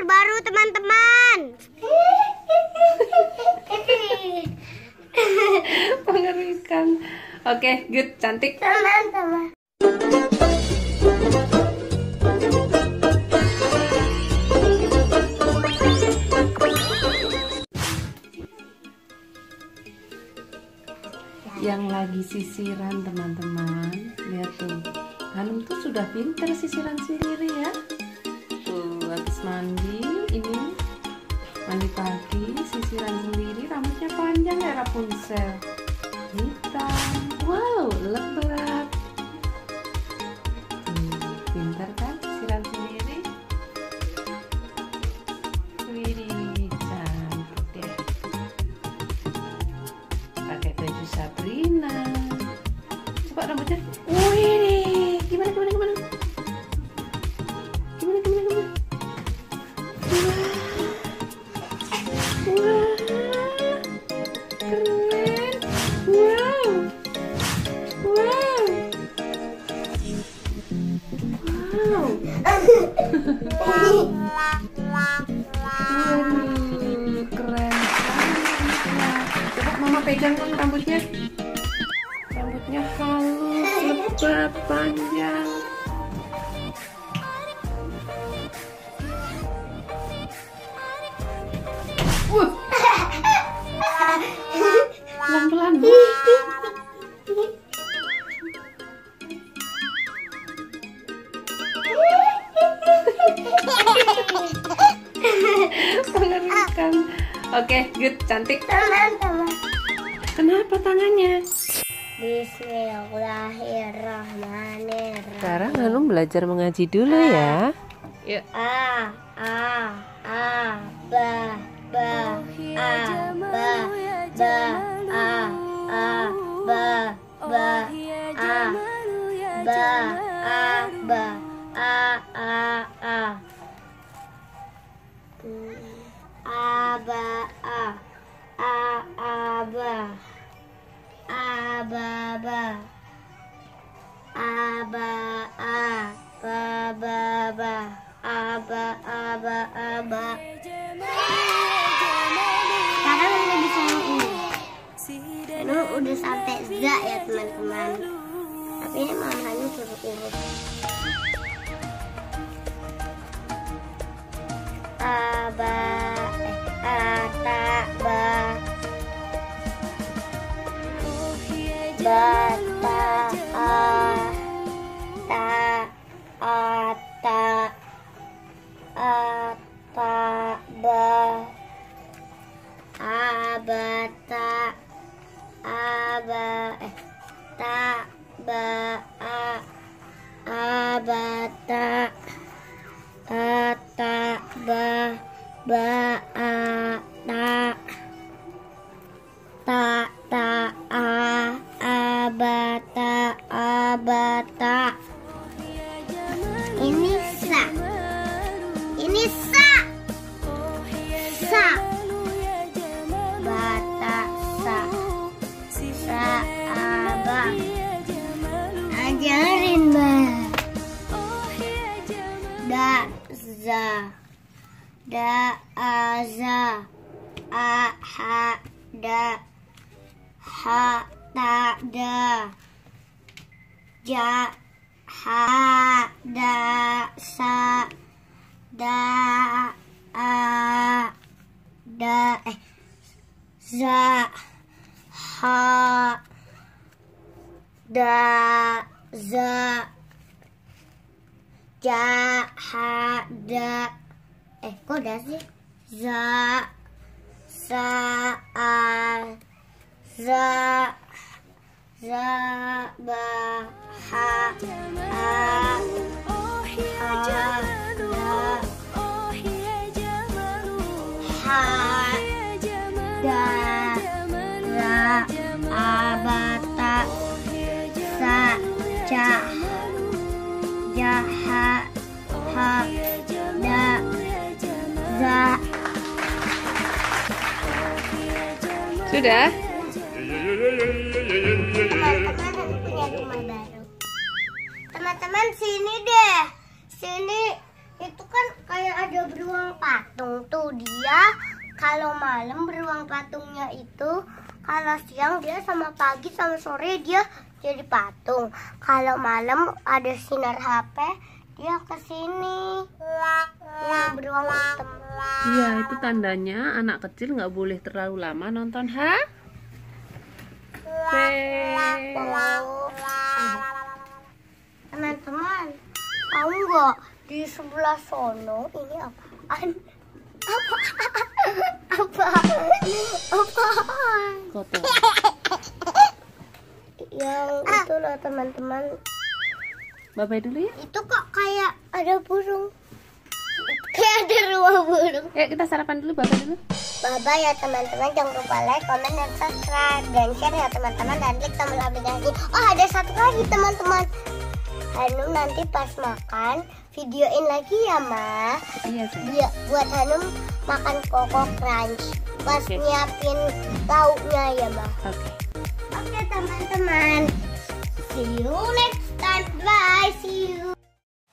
baru teman-teman. Mengerikan. Oke, good, cantik. Teman-teman. Yang lagi sisiran teman-teman, lihat tuh, Hanum tuh sudah pinter sisiran sendiri ya. Tuh habis mandi, ini mandi pagi, sisiran sendiri, rambutnya panjang ya Rapunzel, hitam, wow lebat. Pinter kan sisiran sendiri. Widih, cantik deh. Pakai baju Sabrina. Coba rambutnya. Wih, gimana? Wah, keren. Wow. Waduh, keren sekali. Coba mama pegang rambutnya. Rambutnya halus, lebat, panjang. Pelan-pelan. Mengerikan. Oke, good, cantik. Teman-teman. Kenapa tangannya? Bismillahirrahmanirrahim. Sekarang Hanum belajar mengaji dulu ya. Yuk. A ba ba a ba ba a ba ba a ba a ba a ba a ba ba sekarang udah bisa yang ini. Ini udah sampai za ya teman-teman, tapi ini mamanya suruh urut. Ini sa. Ini sa. Sa. Bata sa. Sa aba. Ajarin Mbak. Da za. Da aza. A ha da. Ha ta da. Ja ha da sa da a da za ha da za ja ha da kok da sih za sa a za za ba ha a ha da ha da ra abata sa ja ja ha ha da za. Sudah? Teman-teman sini deh. Sini itu kan kayak ada beruang pakai. malam beruang patungnya itu, kalau siang dia sama pagi sama sore dia jadi patung. Kalau malam ada sinar HP, dia kesini. Yang beruang hitam. Iya, itu tandanya anak kecil nggak boleh terlalu lama nonton Teman-teman, tahu nggak di sebelah sono ini apaan? Apaan? Kotor. Yang itu loh teman-teman. Bye-bye dulu ya. Itu kok kayak ada burung. Kayak ada rumah burung. Kita sarapan dulu, bye-bye dulu. Bye-bye ya teman-teman. Jangan lupa like, comment, dan subscribe. Dan share ya teman-teman. Dan klik tombol aplikasi. Oh, ada satu lagi teman-teman. Hanum nanti pas makan videoin lagi ya Ma. Iya sih. Buat Hanum makan Koko Crunch. Pas nyiapin lauknya ya Ma. Oke. Oke teman-teman. See you